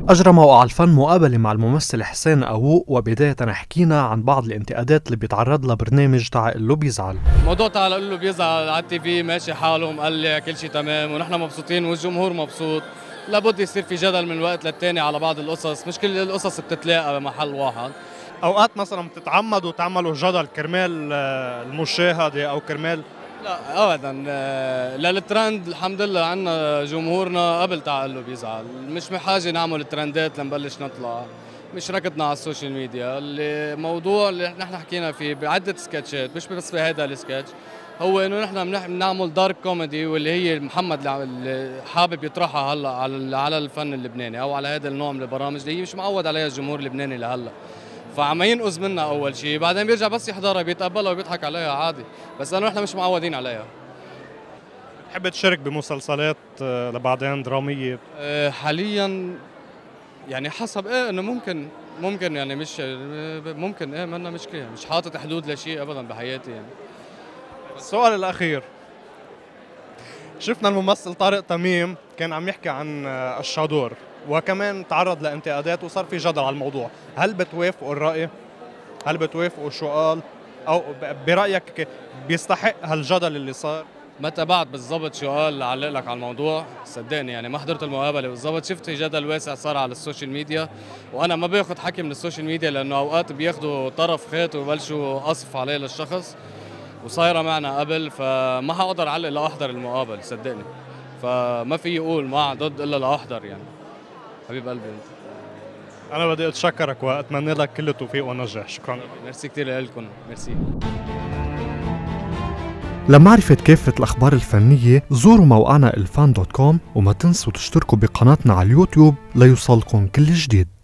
أجرى موقع الفن مقابلة مع الممثل حسين قاووق، وبداية حكينا عن بعض الانتقادات اللي بيتعرض لها برنامج تعال قلو بيزعل. موضوع تعال قلو بيزعل على التي في ماشي حاله مقلع كل شيء تمام ونحن مبسوطين والجمهور مبسوط. لابد يصير في جدل من وقت للتاني على بعض القصص، مش كل القصص بتتلاقى بمحل واحد. اوقات مثلا بتتعمدوا تعملوا جدل كرمال المشاهده او كرمال؟ لا ابدا، للترند الحمد لله عندنا جمهورنا قبل تعال قلو بيزعل، مش بحاجه نعمل ترندات لنبلش نطلع، مش ركضنا على السوشيال ميديا. الموضوع اللي نحن حكينا فيه بعده سكتشات، مش بس بهذا السكتش، هو انه نحن بنعمل دارك كوميدي، واللي هي محمد اللي حابب يطرحها هلا على الفن اللبناني او على هذا النوع من البرامج اللي هي مش معود عليها الجمهور اللبناني لهلا. فعم ينقذ منها اول شيء، بعدين بيرجع بس يحضرها بيتقبلها وبيضحك عليها عادي، بس لانه نحن مش معودين عليها. بتحب تشارك بمسلسلات لبعدين دراميه؟ حاليا يعني حسب انه ممكن يعني مش ممكن منا مشكله، مش حاطط حدود لشيء ابدا بحياتي يعني. السؤال الاخير، شفنا الممثل طارق تميم كان عم يحكي عن الشادور وكمان تعرض لانتقادات وصار في جدل على الموضوع، هل بتوافقوا الرأي؟ هل بتوافقوا شو قال؟ او برأيك بيستحق هالجدل اللي صار؟ ما تابعت بالضبط شو قال علق لك على الموضوع، صدقني يعني ما حضرت المقابله بالضبط، شفت جدل واسع صار على السوشيال ميديا، وانا ما باخذ حكي من السوشيال ميديا لانه اوقات بياخذوا طرف خيط ويبلشوا قصف عليه للشخص، وصايره معنا قبل، فما حقدر اعلق لاحضر المقابله صدقني، فما في يقول مع ضد الا لاحضر يعني. حبيب قلبي انت. انا بدي اتشكرك واتمنى لك كل التوفيق والنجاح، شكرا. ميرسي كثير لكم، ميرسي. لمعرفة كافة الأخبار الفنية زوروا موقعنا الفان.com، وما تنسوا تشتركوا بقناتنا على اليوتيوب ليوصلكم كل جديد.